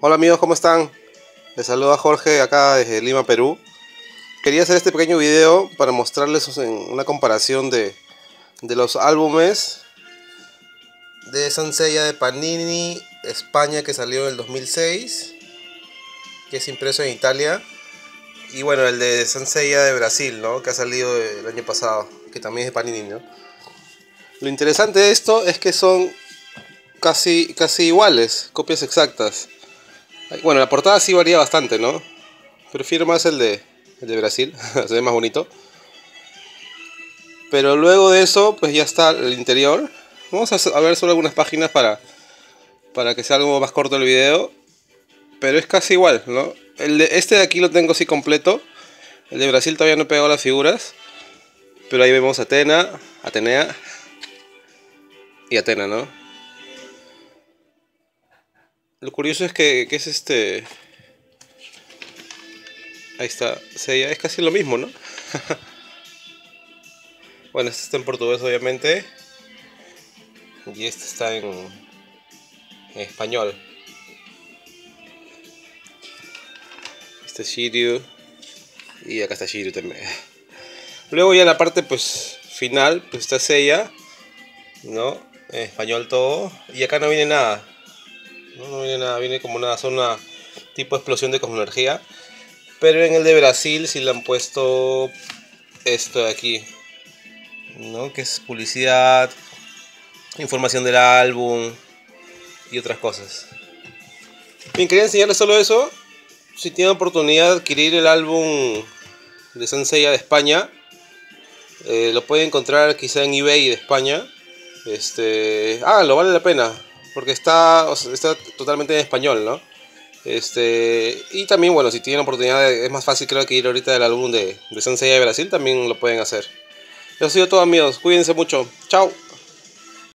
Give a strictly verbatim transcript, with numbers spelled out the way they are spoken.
Hola amigos, ¿cómo están? Les saluda Jorge acá desde Lima, Perú. Quería hacer este pequeño video para mostrarles una comparación de, de los álbumes de Sansella de Panini España, que salió en el dos mil seis, que es impreso en Italia, y bueno, el de Sansella de Brasil, ¿no?, que ha salido el año pasado, que también es de Panini, ¿no? Lo interesante de esto es que son casi, casi iguales, copias exactas. Bueno, la portada sí varía bastante, ¿no? Prefiero más el de, el de Brasil, se ve más bonito. Pero luego de eso, pues ya está el interior. Vamos a ver solo algunas páginas para, para que sea algo más corto el video. Pero es casi igual, ¿no? El de, este de aquí lo tengo así completo. El de Brasil todavía no he pegado las figuras. Pero ahí vemos Atena, Atenea y Atena, ¿no? Lo curioso es que, que es este... Ahí está, Sella, es casi lo mismo, ¿no? Bueno, este está en portugués obviamente. Y este está en, en español. Este es Shiryu. Y acá está Shiryu también. Luego ya la parte pues final, pues está Sella, ¿no? En español todo. Y acá no viene nada. No, no viene nada, viene como una zona tipo explosión de cosmoenergía. Pero en el de Brasil sí le han puesto esto de aquí, ¿no? Que es publicidad, información del álbum y otras cosas. Bien, quería enseñarles solo eso. Si tienen oportunidad de adquirir el álbum de Sansella de España, eh, lo pueden encontrar quizá en eBay de España. Este, ah, lo vale la pena, porque está, o sea, está totalmente en español, ¿no? Este, y también, bueno, si tienen oportunidad, es más fácil creo que ir ahorita el álbum de, de Sansella de Brasil, también lo pueden hacer. Eso ha sido todo amigos, cuídense mucho, chao.